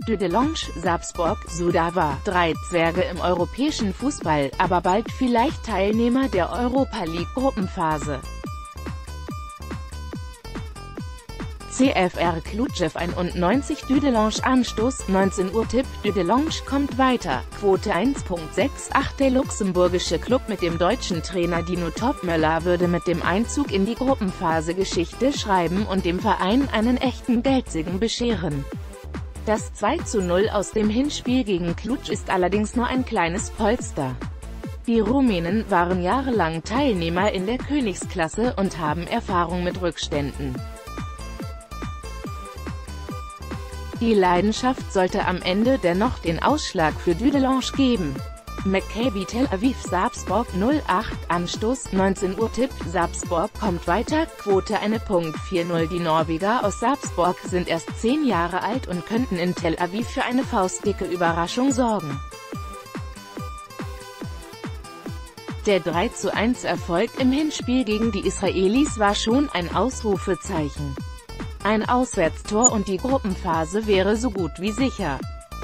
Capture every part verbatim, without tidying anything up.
Dudelange, Sarpsborg, Sudawa, drei Zwerge im europäischen Fußball, aber bald vielleicht Teilnehmer der Europa League Gruppenphase. CFR Cluj einundneunzig Dudelange Anstoß, neunzehn Uhr Tipp, Dudelange kommt weiter, Quote eins Komma achtundsechzig. Der luxemburgische Club mit dem deutschen Trainer Dino Topmöller würde mit dem Einzug in die Gruppenphase Geschichte schreiben und dem Verein einen echten Geldsegen bescheren. Das zwei zu null aus dem Hinspiel gegen Cluj ist allerdings nur ein kleines Polster. Die Rumänen waren jahrelang Teilnehmer in der Königsklasse und haben Erfahrung mit Rückständen. Die Leidenschaft sollte am Ende dennoch den Ausschlag für Dudelange geben. Maccabi Tel Aviv Sarpsborg null acht, Anstoß, neunzehn Uhr Tipp, Sarpsborg kommt weiter, Quote eins Komma vierzig. Die Norweger aus Sarpsborg sind erst zehn Jahre alt und könnten in Tel Aviv für eine faustdicke Überraschung sorgen. Der drei zu eins Erfolg im Hinspiel gegen die Israelis war schon ein Ausrufezeichen. Ein Auswärtstor und die Gruppenphase wäre so gut wie sicher.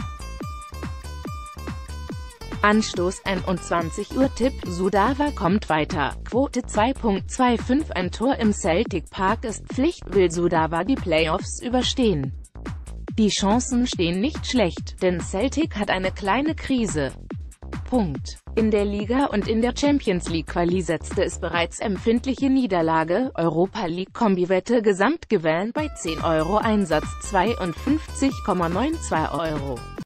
Anstoß einundzwanzig Uhr Tipp, Sudawa kommt weiter, Quote zwei Komma fünfundzwanzig. Ein Tor im Celtic Park ist Pflicht, will Sudawa die Playoffs überstehen. Die Chancen stehen nicht schlecht, denn Celtic hat eine kleine Krise. Punkt. In der Liga und in der Champions League Quali setzte es bereits empfindliche Niederlage, Europa League Kombiwette Gesamtgewinn bei zehn Euro Einsatz zweiundfünfzig Komma zweiundneunzig Euro.